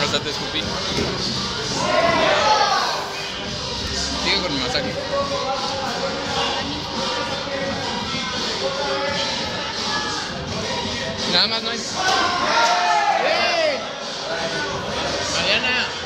Pásate, Scoopy. Sigue con el masaje. Nada más no hay. ¡Hey! Mariana.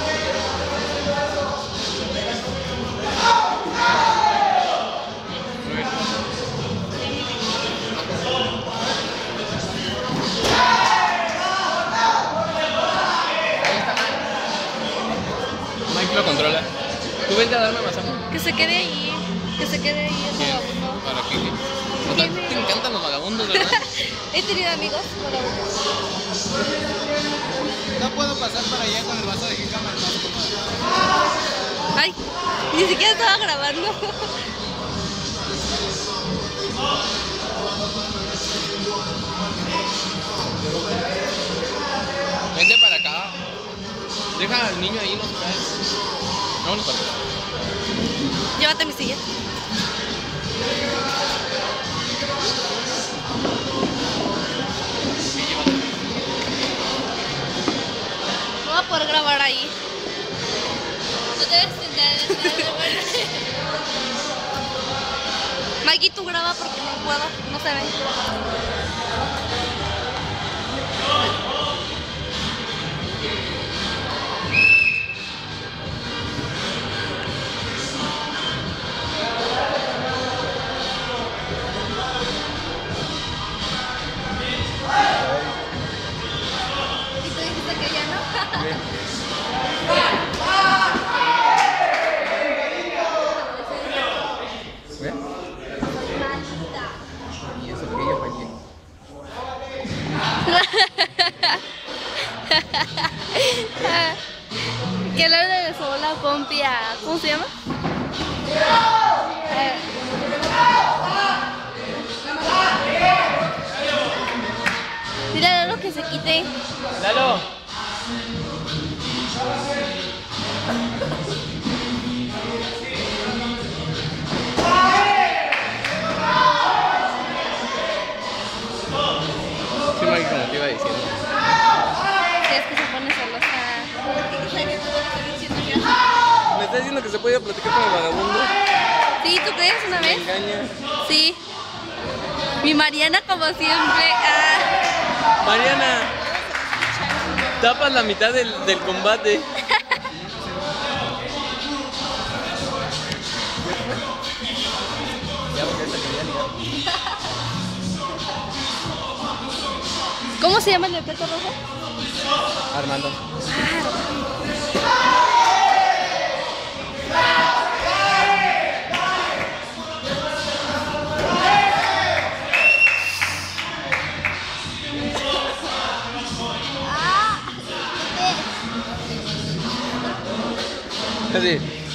Mike lo controla. Tú vente a darme masaje. Que se quede ahí. Que se quede ahí el vagabundo. ¿Para qué? O sea, te encantan los vagabundos, ¿verdad? He tenido amigos vagabundos. No puedo pasar para allá con el vaso de jícama. Ay, ni siquiera estaba grabando. Vente para acá. Deja al niño ahí, no se cae. Vámonos para acá. Llévate mi silla. Sí, llévate. No voy a poder grabar ahí. No te debes sentar. Mikey, tú graba porque no puedo. No se ve. ¿Y tú dijiste que ya no? ¿Ven? Y eso que yo fallé. Que le regresó la pompi a... ¿Cómo se llama? Dile a Lalo que se quite. ¡Lalo! Sí, Mike, como te iba diciendo. Si es que se pone celosa. ¿Me estás diciendo que se puede platicar con el vagabundo? Sí, ¿tú crees una Me vez? engaña. Sí. Mi Mariana como siempre. Ah. Mariana, tapas la mitad del combate. ¿Cómo se llama el de peto rojo? Armando. Así.